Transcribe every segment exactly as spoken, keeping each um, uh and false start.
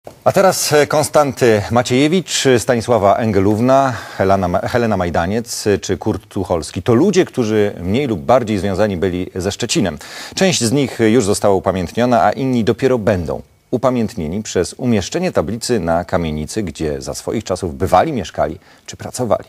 A teraz Konstanty Maciejewicz, Stanisława Engelówna, Helena, Helena Majdaniec czy Kurt Tucholski. To ludzie, którzy mniej lub bardziej związani byli ze Szczecinem. Część z nich już została upamiętniona, a inni dopiero będą upamiętnieni przez umieszczenie tablicy na kamienicy, gdzie za swoich czasów bywali, mieszkali czy pracowali.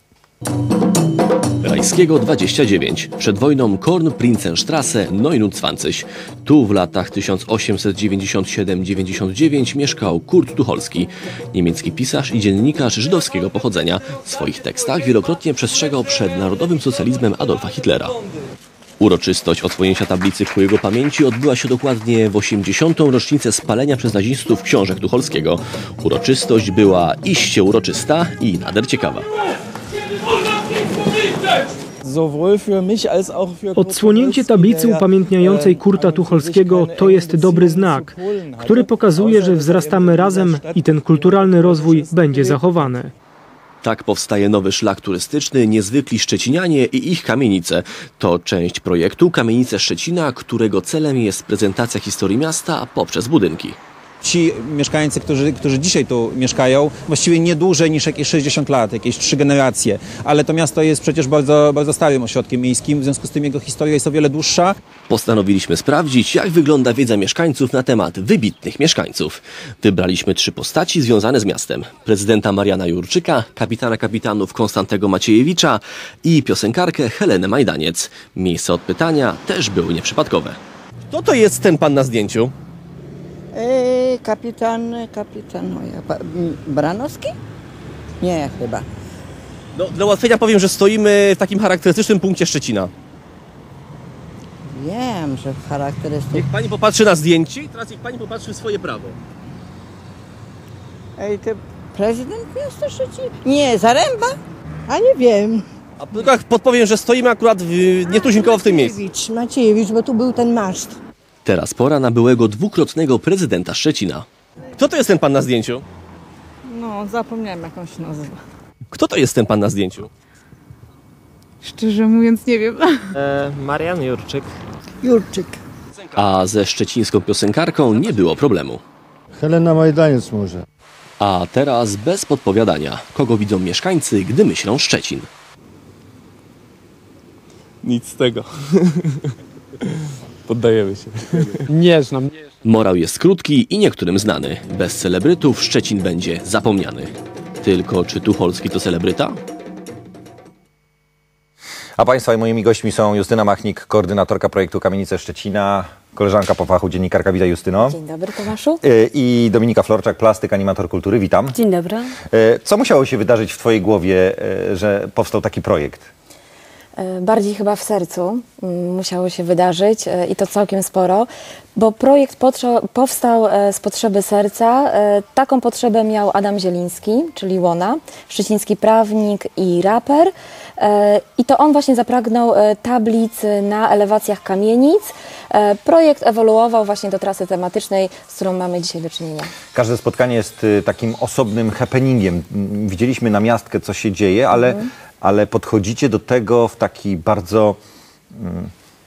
Rajskiego dwadzieścia dziewięć. Przed wojną Kornprinzenstraße neunzig. Tu w latach tysiąc osiemset dziewięćdziesiąt siedem do dziewięćdziesiąt dziewięć mieszkał Kurt Tucholski, niemiecki pisarz i dziennikarz żydowskiego pochodzenia. W swoich tekstach wielokrotnie przestrzegał przed narodowym socjalizmem Adolfa Hitlera. Uroczystość odsłonięcia tablicy ku jego pamięci odbyła się dokładnie w osiemdziesiątą rocznicę spalenia przez nazistów książek Tucholskiego. Uroczystość była iście uroczysta i nader ciekawa. Odsłonięcie tablicy upamiętniającej Kurta Tucholskiego to jest dobry znak, który pokazuje, że wzrastamy razem i ten kulturalny rozwój będzie zachowany. Tak powstaje nowy szlak turystyczny Niezwykli Szczecinianie i ich kamienice. To część projektu Kamienice Szczecina, którego celem jest prezentacja historii miasta poprzez budynki. Ci mieszkańcy, którzy, którzy dzisiaj tu mieszkają, właściwie nie dłużej niż jakieś sześćdziesiąt lat, jakieś trzy generacje. Ale to miasto jest przecież bardzo, bardzo starym ośrodkiem miejskim, w związku z tym jego historia jest o wiele dłuższa. Postanowiliśmy sprawdzić, jak wygląda wiedza mieszkańców na temat wybitnych mieszkańców. Wybraliśmy trzy postaci związane z miastem. Prezydenta Mariana Jurczyka, kapitana kapitanów Konstantego Maciejewicza i piosenkarkę Helenę Majdaniec. Miejsca odpytania też były nieprzypadkowe. Kto to jest ten pan na zdjęciu? Ej, kapitan, kapitan, Branowski? Nie, chyba. No, dla ułatwienia powiem, że stoimy w takim charakterystycznym punkcie Szczecina. Wiem, że charakterystyczny. Niech pani popatrzy na zdjęcie i teraz niech pani popatrzy w swoje prawo. Ej, to prezydent miasta Szczecin? Nie, Zaręba? A nie wiem. A tylko podpowiem, że stoimy akurat w, nietuzinkowo w tym miejscu. Maciejewicz, Maciejewicz, bo tu był ten maszt. Teraz pora na byłego dwukrotnego prezydenta Szczecina. Kto to jest ten pan na zdjęciu? No, zapomniałem, jak on się nazywa. Kto to jest ten pan na zdjęciu? Szczerze mówiąc, nie wiem. E, Marian Jurczyk. Jurczyk. A ze szczecińską piosenkarką nie było problemu. Helena Majdaniec może. A teraz bez podpowiadania. Kogo widzą mieszkańcy, gdy myślą Szczecin? Nic z tego. Poddajemy się. Nie znam. Morał jest krótki i niektórym znany. Bez celebrytów Szczecin będzie zapomniany. Tylko czy Tucholski to celebryta? A Państwa i moimi gośćmi są Justyna Machnik, koordynatorka projektu Kamienice Szczecina, koleżanka po fachu, dziennikarka. Witaj, Justyno. Dzień dobry, Tomaszu. I Dominika Florczak, plastyk, animator kultury. Witam. Dzień dobry. Co musiało się wydarzyć w Twojej głowie, że powstał taki projekt? Bardziej chyba w sercu musiało się wydarzyć i to całkiem sporo, bo projekt powstał z potrzeby serca. Taką potrzebę miał Adam Zieliński, czyli Łona, szczeciński prawnik i raper. I to on właśnie zapragnął tablic na elewacjach kamienic. Projekt ewoluował właśnie do trasy tematycznej, z którą mamy dzisiaj do czynienia. Każde spotkanie jest takim osobnym happeningiem. Widzieliśmy na miastkę, co się dzieje, ale... Mhm. ale podchodzicie do tego w taki bardzo mm,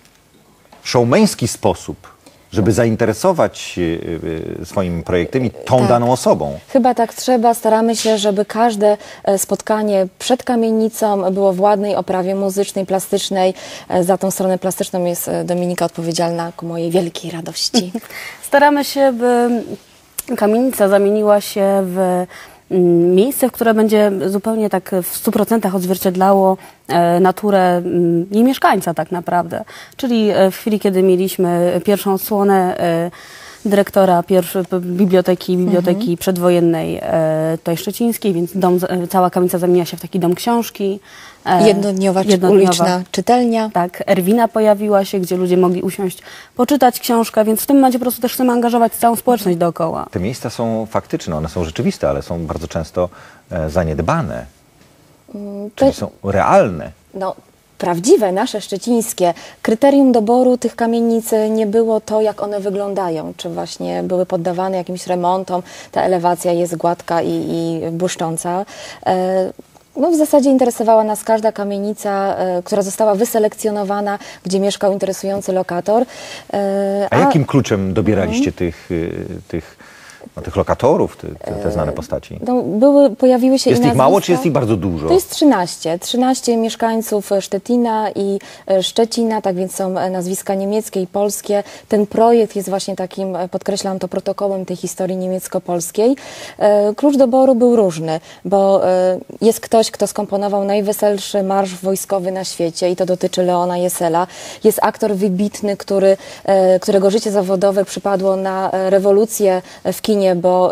showmeński sposób, żeby zainteresować y, y, swoim projektem i tą tak. daną osobą. Chyba tak trzeba. Staramy się, żeby każde spotkanie przed kamienicą było w ładnej oprawie muzycznej, plastycznej. Za tą stronę plastyczną jest Dominika odpowiedzialna ku mojej wielkiej radości. Staramy się, by kamienica zamieniła się w miejsce, w które będzie zupełnie tak w stu procentach odzwierciedlało e, naturę m, jej mieszkańca tak naprawdę. Czyli e, w chwili, kiedy mieliśmy pierwszą odsłonę e, dyrektora pierwszy, biblioteki, biblioteki mhm. przedwojennej e, tutaj szczecińskiej, więc dom, e, cała kamienica zamienia się w taki dom książki. E, jednodniowa, jednodniowa uliczna czytelnia. Tak, Erwina pojawiła się, gdzie ludzie mogli usiąść, poczytać książkę, więc w tym momencie po prostu też chcemy angażować całą społeczność dookoła. Te miejsca są faktyczne, one są rzeczywiste, ale są bardzo często e, zaniedbane. Mm, to... Czyli są realne. No. Prawdziwe, nasze szczecińskie. Kryterium doboru tych kamienic nie było to, jak one wyglądają, czy właśnie były poddawane jakimś remontom, ta elewacja jest gładka i, i błyszcząca. E, no w zasadzie interesowała nas każda kamienica, e, która została wyselekcjonowana, gdzie mieszkał interesujący lokator. E, a, a jakim kluczem dobieraliście hmm. tych, tych no, tych lokatorów, te, te, te znane postaci? No, były, pojawiły się Jest i ich mało, nazwiska. czy jest ich bardzo dużo? To jest trzynaście. trzynaście mieszkańców Szczecina i Szczecina, tak więc są nazwiska niemieckie i polskie. Ten projekt jest właśnie takim, podkreślam to, protokołem tej historii niemiecko-polskiej. Klucz doboru był różny, bo jest ktoś, kto skomponował najweselszy marsz wojskowy na świecie i to dotyczy Leona Jessela. Jest aktor wybitny, który, którego życie zawodowe przypadło na rewolucję w kinie, bo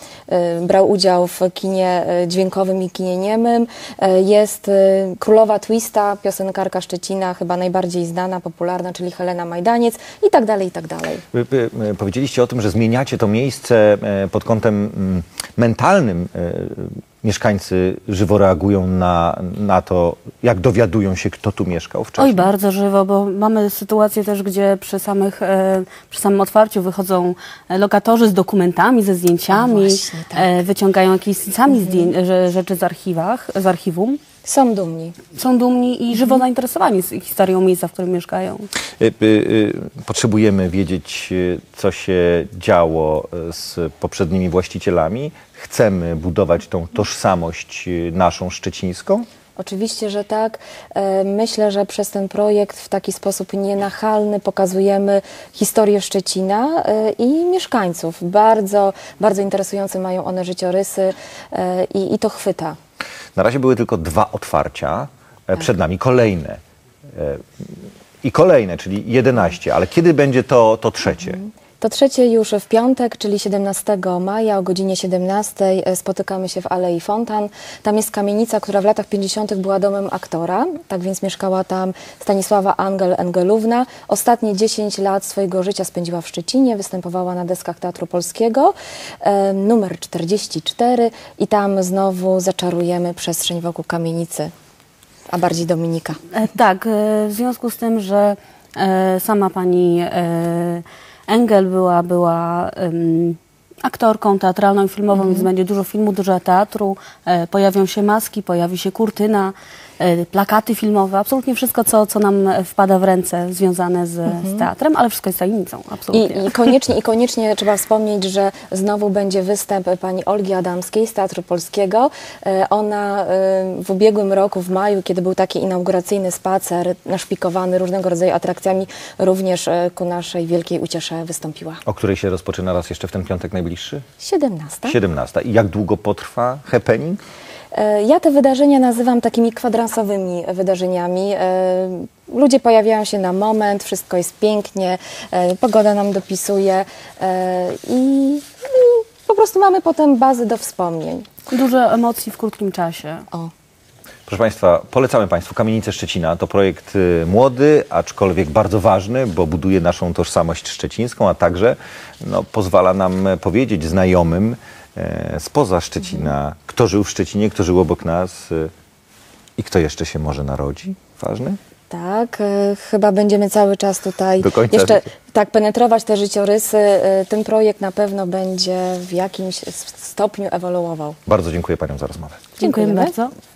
brał udział w kinie dźwiękowym i kinie niemym. Jest królowa twista, piosenkarka Szczecina, chyba najbardziej znana, popularna, czyli Helena Majdaniec i tak dalej, i tak dalej. Wy, wy, powiedzieliście o tym, że zmieniacie to miejsce pod kątem mentalnym. Mieszkańcy żywo reagują na, na to, jak dowiadują się, kto tu mieszkał wcześniej? Oj, bardzo żywo, bo mamy sytuację też, gdzie przy, samych, e, przy samym otwarciu wychodzą lokatorzy z dokumentami, ze zdjęciami, właśnie, tak. e, wyciągają jakieś sami Mhm. zdję- że- rzeczy z, archiwach, z archiwum. Są dumni. Są dumni i żywo zainteresowani z historią miejsca, w którym mieszkają. Y, y, y, Potrzebujemy wiedzieć, y, co się działo y, z poprzednimi właścicielami. Chcemy budować tą tożsamość y, naszą szczecińską. Oczywiście, że tak. E, Myślę, że przez ten projekt w taki sposób nienachalny pokazujemy historię Szczecina e, i mieszkańców. Bardzo, bardzo interesujące mają one życiorysy e, i, i to chwyta. Na razie były tylko dwa otwarcia, e, przed nami kolejne. E, I kolejne, czyli jedenaście. Ale kiedy będzie to, to trzecie? To trzecie już w piątek, czyli siedemnastego maja o godzinie siedemnastej spotykamy się w Alei Fontan. Tam jest kamienica, która w latach pięćdziesiątych była domem aktora, tak więc mieszkała tam Stanisława Angel Engelówna. Ostatnie dziesięć lat swojego życia spędziła w Szczecinie, występowała na deskach Teatru Polskiego, e, numer czterdzieści cztery i tam znowu zaczarujemy przestrzeń wokół kamienicy, a bardziej Dominika. E, tak, e, w związku z tym, że e, sama pani e, Engel była, była um, aktorką teatralną i filmową, Mhm. więc będzie dużo filmu, dużo teatru, e, pojawią się maski, pojawi się kurtyna, e, plakaty filmowe, absolutnie wszystko, co, co nam wpada w ręce związane z, z teatrem, ale wszystko jest tajemnicą, absolutnie. I, i, koniecznie, I koniecznie trzeba wspomnieć, że znowu będzie występ pani Olgi Adamskiej z Teatru Polskiego. E, Ona e, w ubiegłym roku, w maju, kiedy był taki inauguracyjny spacer naszpikowany różnego rodzaju atrakcjami, również e, ku naszej wielkiej uciesze wystąpiła. O której się rozpoczyna raz jeszcze w ten piątek najbliższy? siedemnasta. siedemnasta. I jak długo potrwa happening? E, Ja te wydarzenia nazywam takimi kwadransowymi wydarzeniami. E, Ludzie pojawiają się na moment, wszystko jest pięknie, e, pogoda nam dopisuje e, i, i po prostu mamy potem bazy do wspomnień. Dużo emocji w krótkim czasie. O. Proszę Państwa, polecamy Państwu Kamienicę Szczecina. To projekt y, młody, aczkolwiek bardzo ważny, bo buduje naszą tożsamość szczecińską, a także no, pozwala nam powiedzieć znajomym e, spoza Szczecina, kto żył w Szczecinie, kto żył obok nas y, i kto jeszcze się może narodzi. Ważny? Tak, e, chyba będziemy cały czas tutaj Do końca jeszcze życia. tak penetrować te życiorysy. E, Ten projekt na pewno będzie w jakimś stopniu ewoluował. Bardzo dziękuję Paniom za rozmowę. Dziękujemy Dziękujemy. bardzo.